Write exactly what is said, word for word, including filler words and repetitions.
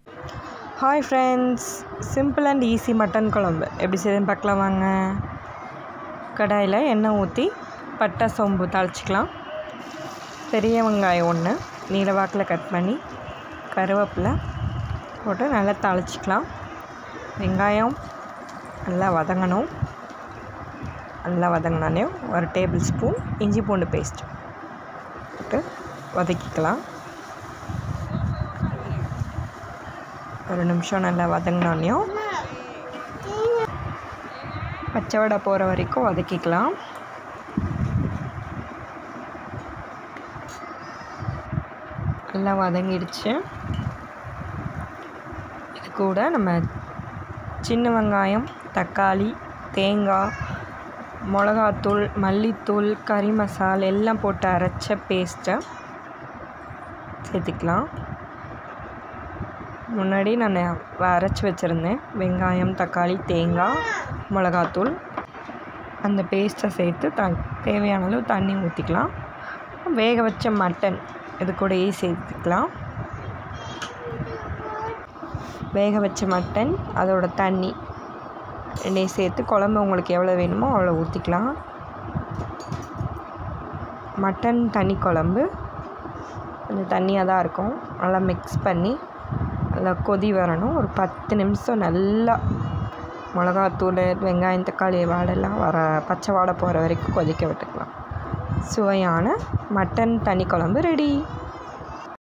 Hi friends, simple and easy mutton குழம்பு எப்படி செய்யுதுன்னு பார்க்கலாம் வாங்க. கடாயில் எண்ணெய் ஊற்றி பட்டை சோம்பு தாளிச்சிக்கலாம். பெரிய வெங்காயம் ஒன்று நீல வாக்கில் கட் பண்ணி கருவேப்பிலை போட்டு நல்லா தாளிச்சிக்கலாம். வெங்காயம் நல்லா வதங்கணும். நல்லா வதங்கினாலே ஒரு டேபிள் ஸ்பூன் இஞ்சி பூண்டு பேஸ்ட் போட்டு வதக்கிக்கலாம். ஒரு நிமிஷம் நல்லா வதங்கினோன்னையும் பச்சை வடை போகிற வரைக்கும் வதக்கிக்கலாம். நல்லா வதங்கிடுச்சு. இது கூட நம்ம சின்ன வெங்காயம், தக்காளி, தேங்காய், மிளகாத்தூள், மல்லித்தூள், கறி மசால் எல்லாம் போட்டு அரைச்ச பேஸ்ட்டை சேர்த்துக்கலாம். முன்னாடி நான் அரைச்சி வச்சுருந்தேன் வெங்காயம், தக்காளி, தேங்காய், மிளகாத்தூள். அந்த பேஸ்ட்டை சேர்த்து த தேவையான அளவு தண்ணி ஊற்றிக்கலாம். வேக வச்ச மட்டன் இது கூடயே சேர்த்துக்கலாம். வேக வச்ச மட்டன் அதோட தண்ணி ரெண்டையும் சேர்த்து குழம்பு உங்களுக்கு எவ்வளோ வேணுமோ அவ்வளோ ஊற்றிக்கலாம். மட்டன் தனி குழம்பு கொஞ்சம் தண்ணியாக தான் இருக்கும். நல்லா மிக்ஸ் பண்ணி நல்லா கொதி வரணும். ஒரு பத்து நிமிஷம் நல்லா மிளகாத்தூள், வெங்காயம், தக்காளி வாடெல்லாம் வர பச்சை வாடை போகிற வரைக்கும் கொதிக்க விட்டுக்கலாம். சுவையான மட்டன் தனி குழம்பு ரெடி.